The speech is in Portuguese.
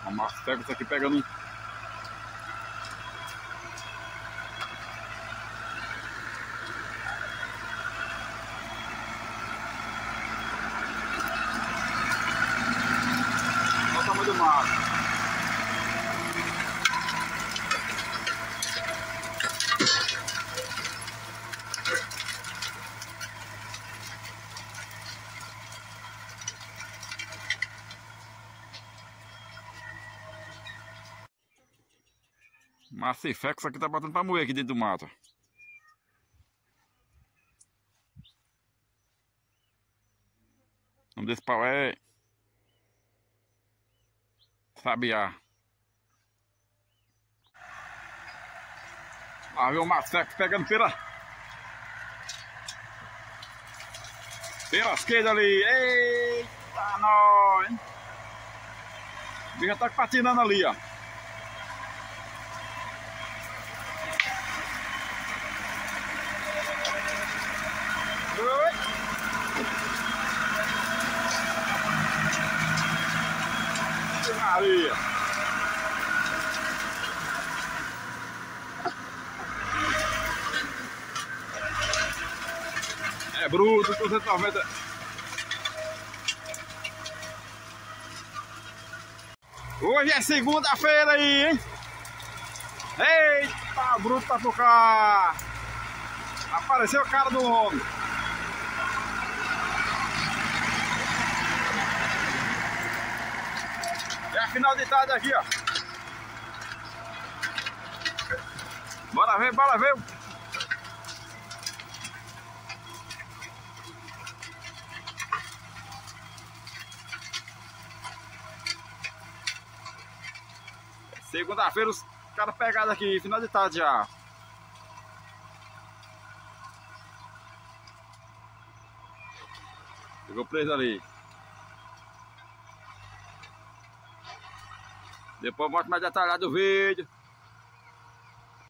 A Master Flex aqui pegando um. Olha o tamanho do mar. Massifex aqui tá botando pra moer aqui dentro do mato. O nome desse pau é Sabiá. Lá vem o Massifex pegando pela esquerda ali. Eita, nós, hein? O bicho já tá patinando ali, ó. Maria. É bruto, 290. Hoje é segunda-feira aí, hein? Eita, bruto pra tocar. Apareceu o cara do homem. É a final de tarde aqui, ó. Bora ver, bora ver. Segunda-feira os caras pegados aqui, final de tarde já. Pegou preso ali. Depois mostro mais detalhado o vídeo.